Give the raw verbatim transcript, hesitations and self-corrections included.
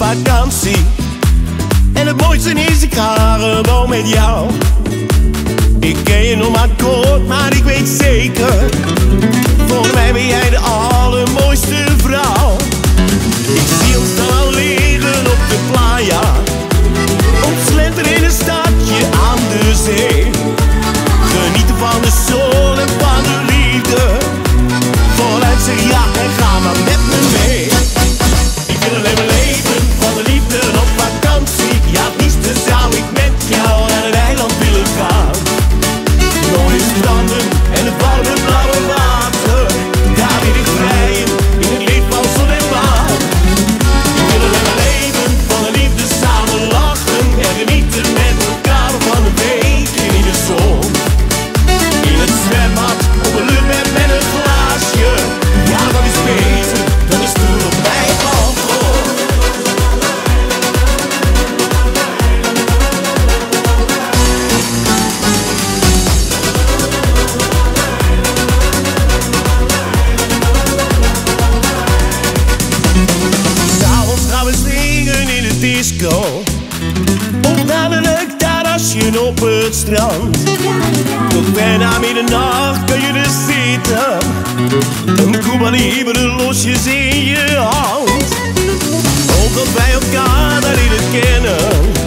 vakantie. En het mooiste is, ik ga gewoon met jou. Ik ken je nog maar kort, maar ik weet zeker, volgens mij ben jij de allermooiste vrouw. Ik zie ons dan al liggen op de playa, ontslenteren in een stadje aan de zee. Genieten van de zon en van de liefde. Voluit zeg ja en ga maar met me mee. Ik wil alleen maar leven van de liefde op vakantie. Ja, het liefste zou ik met jou naar een eiland willen gaan. Mooie stranden en het warme blauwe water. Daar wil ik vrijen in het licht van zon en maan. Ik wil alleen maar leven van de liefde, samen lachen en genieten met elkaar van een weekje in de zon. In het zwembad, op een luchtbed met een glaasje. Ja, dat is beter dan een stoel op mijn balkon. S'avonds gaan we zingen in de disco, of naar een leuk terrasje op het strand. Tot ver na middernacht kun je er zitten, een Cuba Libre losjes in je hand. Omdat wij elkaar daar leren kennen,